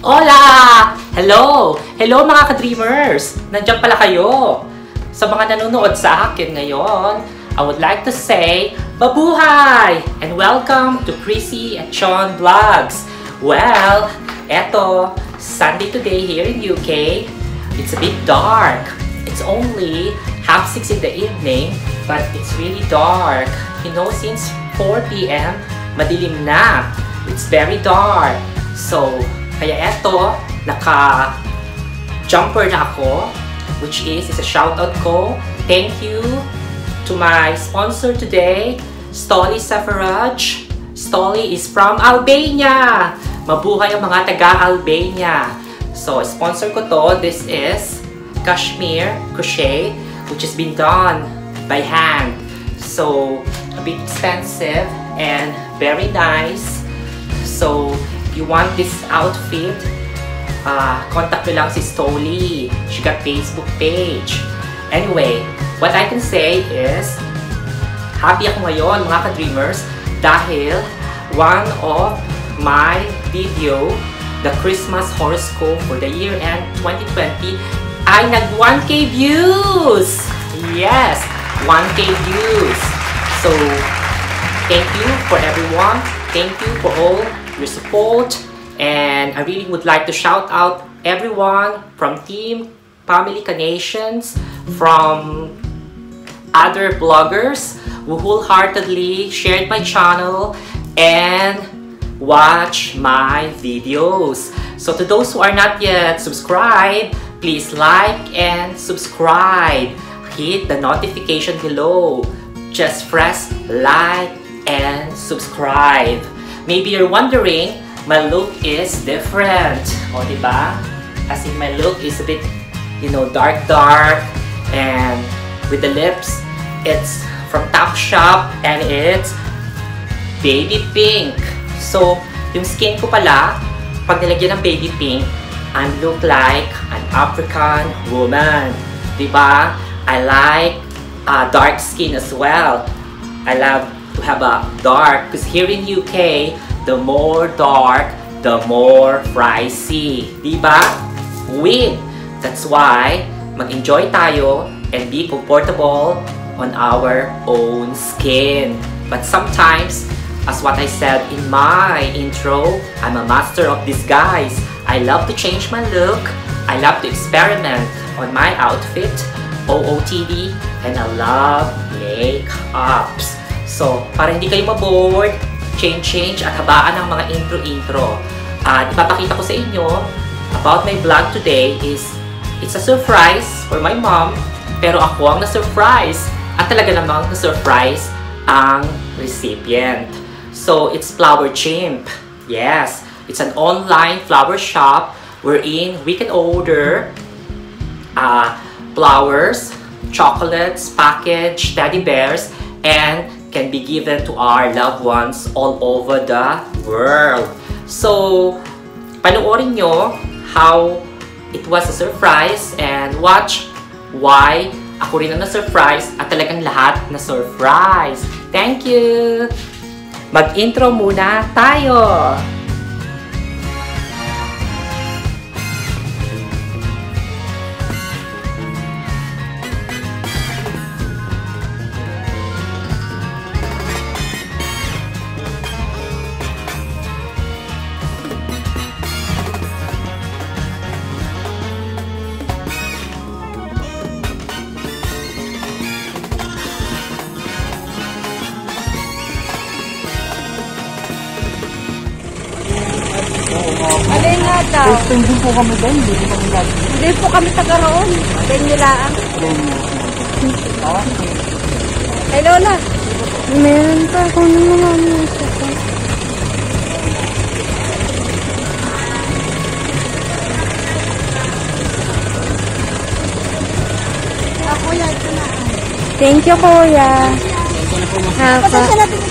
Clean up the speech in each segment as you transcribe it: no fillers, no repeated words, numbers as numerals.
Hola! Hello! Hello mga ka-dreamers! Nandiyan pala kayo! Sa mga nanonood sa akin ngayon, I would like to say, Mabuhay! And welcome to Chrissy and Sean Vlogs! Well, eto, Sunday today here in UK. It's a bit dark. It's only 6:30 in the evening, but it's really dark. You know, since 4 p.m., madilim na. It's very dark. So, kaya eto, naka-jumper na ako, which is a shoutout ko. Thank you to my sponsor today, Stoli Safaraj. Stoli is from Albania. Mabuhay ang mga taga-Albania. So, sponsor ko to. This is Cashmere Crochet, which has been done by hand. So, a bit expensive and very nice. So, if you want this outfit, contact nyo lang si Stoli. She got Facebook page. Anyway, what I can say is, happy ako ngayon mga ka-dreamers dahil one of my video, the Christmas horoscope for the year end 2020, ay nag 1K views! Yes! 1K views! So, thank you for everyone. Thank you for all your support, and I really would like to shout out everyone from Team Family Canations, from other bloggers who wholeheartedly shared my channel and watch my videos. So to those who are not yet subscribed, please like and subscribe. Hit the notification below. Just press like and subscribe. Maybe you're wondering, my look is different. O, diba? As in, my look is a bit, you know, dark, and with the lips, it's from Topshop, and it's baby pink. So, yung skin ko pala, pag nilagyan ng baby pink, I look like an African woman. Diba? I like dark skin as well. I love to have a dark, because here in UK, the more dark, the more pricey. Diba? Win! That's why, mag-enjoy tayo and be comfortable on our own skin. But sometimes, as what I said in my intro, I'm a master of disguise. I love to change my look. I love to experiment on my outfit, OOTD, and I love makeups. So, para hindi kayo mabored, change at habaan ng mga intro. Ipapakita ko sa inyo about my vlog today is, it's a surprise for my mom, pero ako ang na-surprise at talaga namang na-surprise ang recipient. So, it's Flower Chimp. Yes, it's an online flower shop wherein we can order flowers, chocolates, package, teddy bears, and can be given to our loved ones all over the world. So, panoorin nyo how it was a surprise and watch why ako rin ang na-surprise at talagang lahat na-surprise. Thank you! Mag-intro muna tayo! Alin nga daw? First time din po kami doon, hindi po kami lagi. Hindi po kami taga roon. Alin nilaan. Hey Lola. Meron pa ako ng mga music. Kuya, ito na. Thank you, Kuya. Hapa.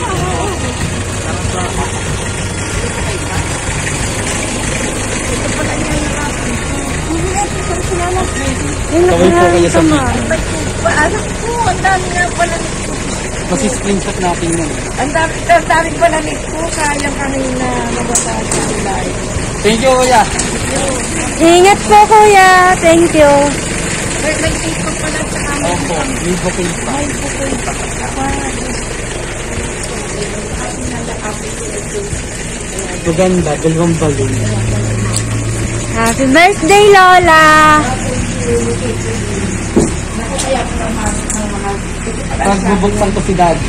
Kawin po kayo sa video. Alam ko, ang dami nga pala nito. Masi-screenshot natin yun. Ang dami pala nito. Kaya kanina mababa sa live. Thank you, kuya. Ingat po, kuya. Thank you. Opo, may bouquet pa. Maganda, dalawang balon. Happy birthday, Lola! Tapos bubuksan ko si Dad.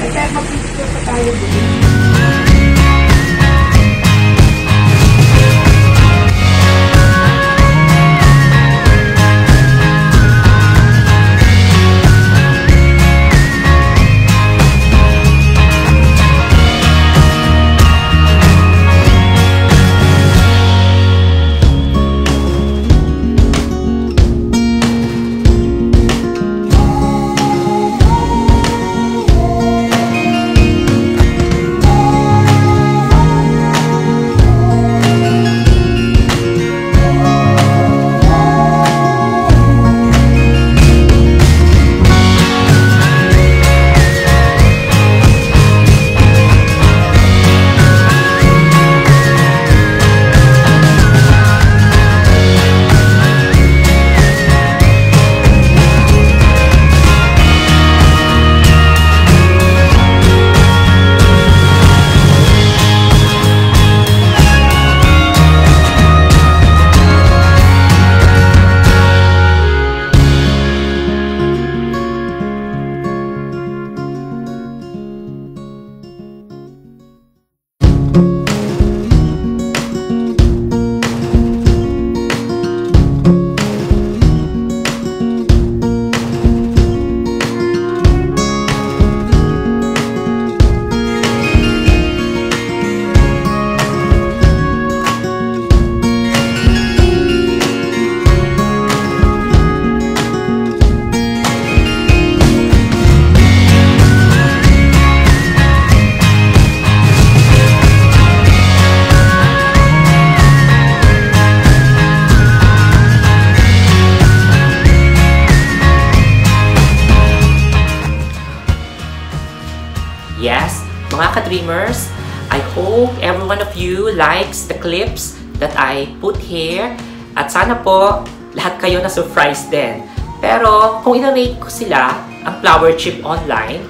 Yes, mga ka-dreamers, I hope every one of you likes the clips that I put here. At sana po, lahat kayo na surprise din. Pero kung i-rate ko sila, ang Flower Chip online,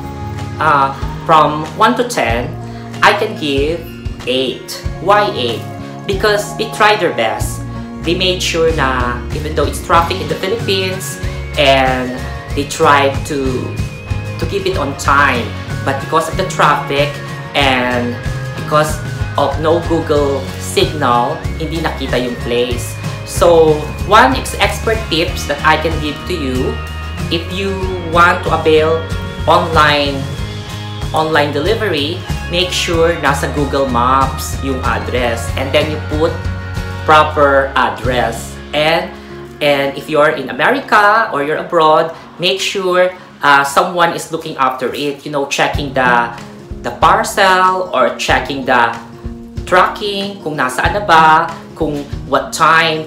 from 1 to 10, I can give 8. Why 8? Because they tried their best. They made sure na even though it's traffic in the Philippines, and they tried to keep it on time. But because of the traffic and because of no Google signal, hindi nakita yung place. So, one expert tips that I can give to you, if you want to avail online delivery, make sure nasa Google Maps yung address, and then you put proper address. And if you're in America or you're abroad, make sure someone is looking after it, checking the parcel or checking the tracking, kung nasaan na ba, kung what time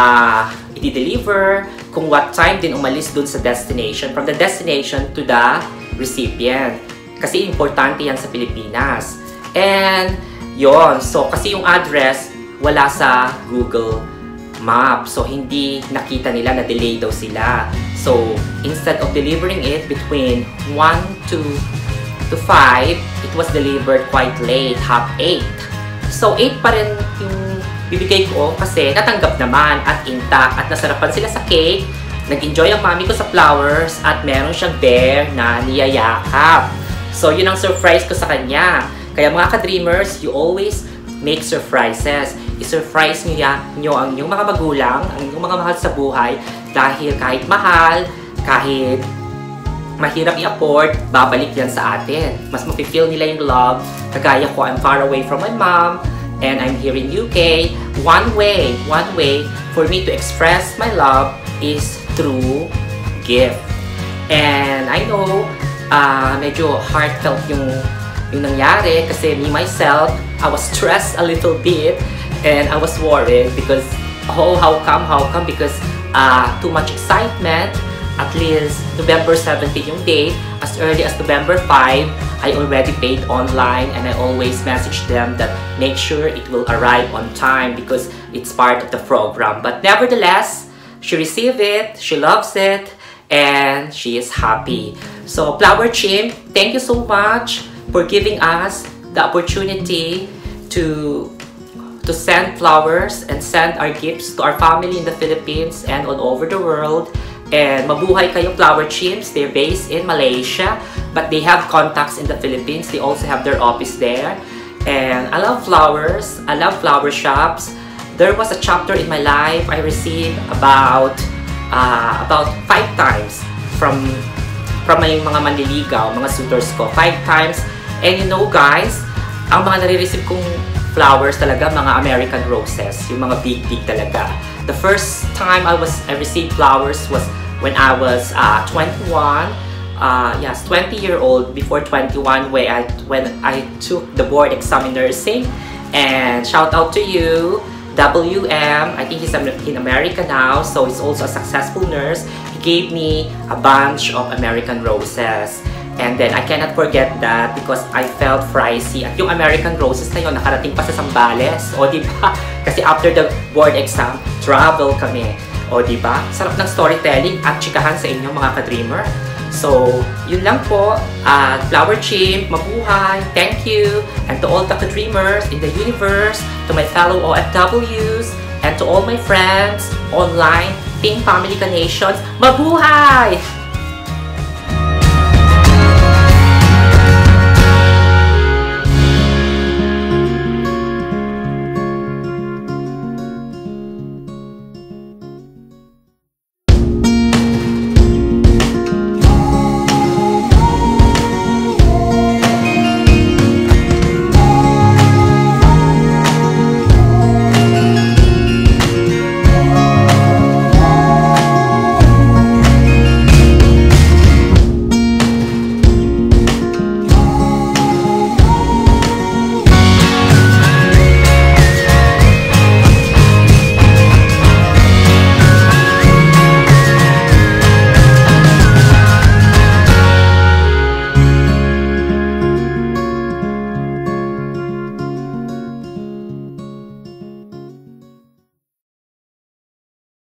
i-deliver, kung what time din umalis dun sa destination, from the destination to the recipient. Kasi importante yan sa Pilipinas. And yon, so kasi yung address wala sa Google Maps, so hindi nakita nila na delay daw sila. So instead of delivering it between 1 to 5, it was delivered quite late, half 8. So 8 pa rin yung bibigay ko kasi natanggap naman at intact at nasarapan sila sa cake. Nag-enjoy ang mami ko sa flowers at meron siyang bear na niyayakap. So yun ang surprise ko sa kanya. Kaya mga ka-dreamers, you always make surprises. I-surprise nyo ang inyong mga magulang, ang inyong mga mahal sa buhay, dahil kahit mahal, kahit mahirap i-afford, babalik yan sa atin. Mas mafe-feel nila yung love. Kagaya ko, I'm far away from my mom, and I'm here in UK. One way for me to express my love is through gift. And I know, medyo heartfelt yung nangyari kasi me myself, I was stressed a little bit and I was worried because how come because too much excitement. At least November 17 yung date, as early as November 5 I already paid online, and I always message them that make sure it will arrive on time because it's part of the program. But nevertheless, she received it, she loves it, and she is happy. So Flower Chimp, thank you so much for giving us the opportunity to send flowers and send our gifts to our family in the Philippines and all over the world. And mabuhay kayo, Flower Chimps. They're based in Malaysia, but they have contacts in the Philippines. They also have their office there. And I love flowers. I love flower shops. There was a chapter in my life I received about 5 times from may mga manliligaw, mga suitors ko. 5 times. And you know guys, ang mga nare-receive kong flowers talaga, mga American roses, yung mga big talaga. The first time I received flowers was when I was 21. Yes, 20-year-old, before 21, when I took the board exam in nursing. And shout out to you, WM. I think he's in America now, so he's also a successful nurse. He gave me a bunch of American roses. And then I cannot forget that because I felt pricey. At yung American roses na yun, nakarating pa sa Zambales. O diba? Kasi after the board exam, travel kami. O diba? Sarap ng storytelling at chikahan sa inyo mga ka-dreamer. So, yun lang po. Flower Chimp, mabuhay. Thank you. And to all the ka-dreamers in the universe, to my fellow OFWs, and to all my friends online, Team Family Ka Nations, mabuhay!